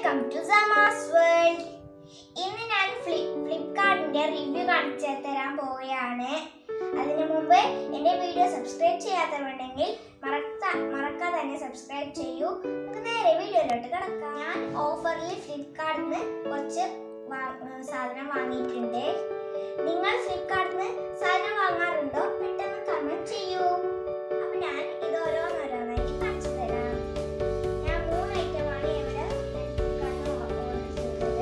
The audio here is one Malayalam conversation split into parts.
Welcome to സമാസ് world. ഇന്ന് ഞാൻ ഫ്ലിപ്കാർട്ടിന്റെ റിവ്യൂ കാണിച്ചു തരാൻ പോവുകയാണ്. അതിനു മുമ്പ് എൻ്റെ വീഡിയോ സബ്സ്ക്രൈബ് ചെയ്യാത്തവരുണ്ടെങ്കിൽ മറക്കാതെ തന്നെ സബ്സ്ക്രൈബ് ചെയ്യൂ. നമുക്ക് നേരെ വീഡിയോയിലോട്ട് കിടക്കാം. ഞാൻ ഓഫറിൽ ഫ്ലിപ്കാർട്ടിൽ നിന്ന് കുറച്ച് സാധനം വാങ്ങിയിട്ടുണ്ട്. നിങ്ങൾ ഫ്ലിപ്കാർട്ടിൽ നിന്ന് സാധനം വാങ്ങാറുണ്ടോ? പെട്ടെന്ന് കമന്റ് ചെയ്യൂ. അപ്പോൾ ഞാൻ ഇത് ഓരോന്നോരോന്നായിട്ട് കാണിച്ചു തരാം. ഞാൻ 3 ഐറ്റമാണ് ഇവിടെ ഫ്ലിപ്കാർട്ടിൽ ഓർഡർ ചെയ്തത്.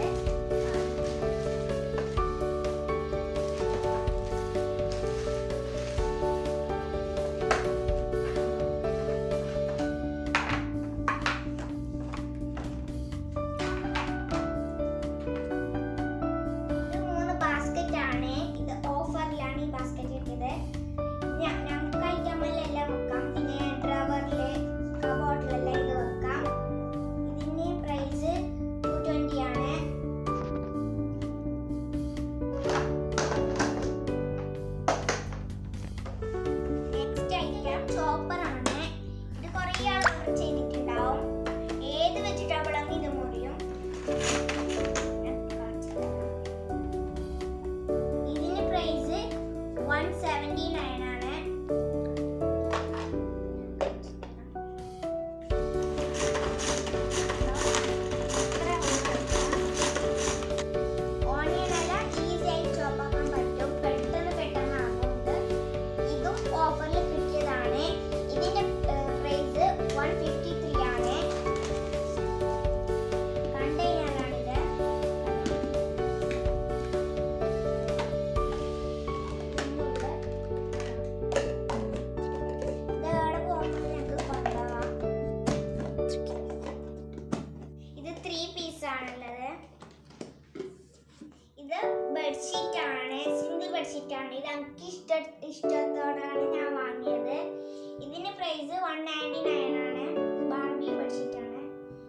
ഇത് ബെഡ്ഷീറ്റ് ആണ്, സിംഗിൾ ബെഡ്ഷീറ്റ് ആണ്. ഇത് എനിക്ക് ഇഷ്ടത്തോടാണ് ഞാൻ വാങ്ങിയത്. ഇതിന്റെ പ്രൈസ് 199 ആണ്. ബാർബി ബെഡ്ഷീറ്റ് ആണ്.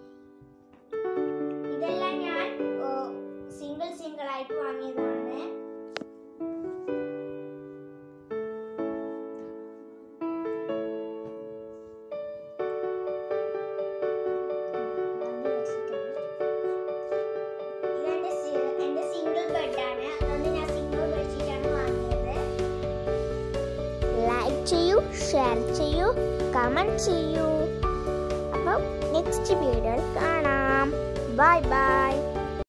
ഇതെല്ലാം ഞാൻ സിംഗിൾ ആയിട്ട് വാങ്ങിയതാണ്. ചെയ്യൂ, ഷെയർ ചെയ്യൂ, കമന്റ് ചെയ്യൂ. അപ്പം നെക്സ്റ്റ് വീഡിയോയിൽ കാണാം. Bye by.